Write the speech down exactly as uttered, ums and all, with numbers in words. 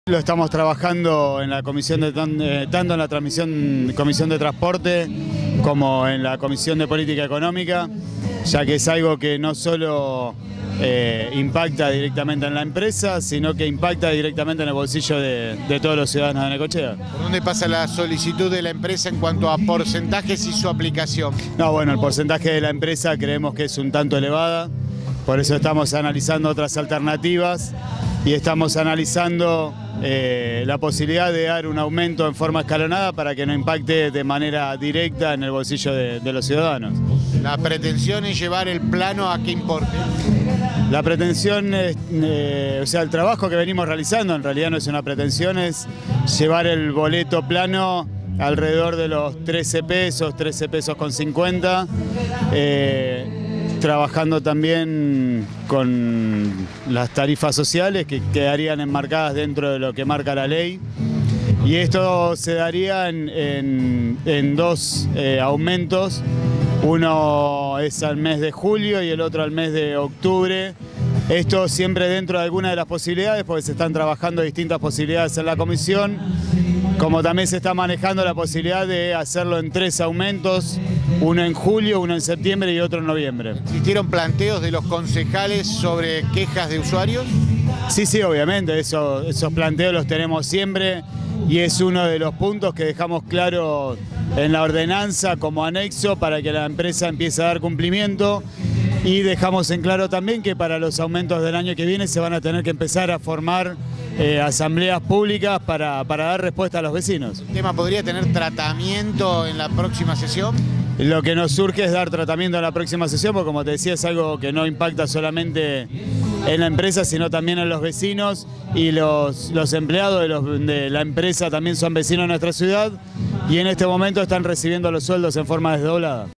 Lo estamos trabajando en la comisión de, tanto en la transmisión, comisión de transporte como en la comisión de política económica, ya que es algo que no solo eh, impacta directamente en la empresa, sino que impacta directamente en el bolsillo de, de todos los ciudadanos de Necochea. ¿Por dónde pasa la solicitud de la empresa en cuanto a porcentajes y su aplicación? No, bueno, el porcentaje de la empresa creemos que es un tanto elevada, por eso estamos analizando otras alternativas y estamos analizando eh, la posibilidad de dar un aumento en forma escalonada para que no impacte de manera directa en el bolsillo de, de los ciudadanos. La pretensión es llevar el plano a qué importe. La pretensión, es, eh, o sea, el trabajo que venimos realizando, en realidad no es una pretensión, es llevar el boleto plano alrededor de los trece pesos, trece pesos con cincuenta, eh, trabajando también con las tarifas sociales que quedarían enmarcadas dentro de lo que marca la ley. Y esto se daría en, en, en dos eh, aumentos. Uno es al mes de julio y el otro al mes de octubre. Esto siempre dentro de alguna de las posibilidades, porque se están trabajando distintas posibilidades en la comisión, como también se está manejando la posibilidad de hacerlo en tres aumentos, uno en julio, uno en septiembre y otro en noviembre. ¿Existieron planteos de los concejales sobre quejas de usuarios? Sí, sí, obviamente, eso, esos planteos los tenemos siempre y es uno de los puntos que dejamos claro en la ordenanza como anexo para que la empresa empiece a dar cumplimiento. Y dejamos en claro también que para los aumentos del año que viene se van a tener que empezar a formar eh, asambleas públicas para, para dar respuesta a los vecinos. ¿El tema podría tener tratamiento en la próxima sesión? Lo que nos surge es dar tratamiento en la próxima sesión, porque como te decía es algo que no impacta solamente en la empresa, sino también en los vecinos, y los, los empleados de, los, de la empresa también son vecinos de nuestra ciudad y en este momento están recibiendo los sueldos en forma desdoblada.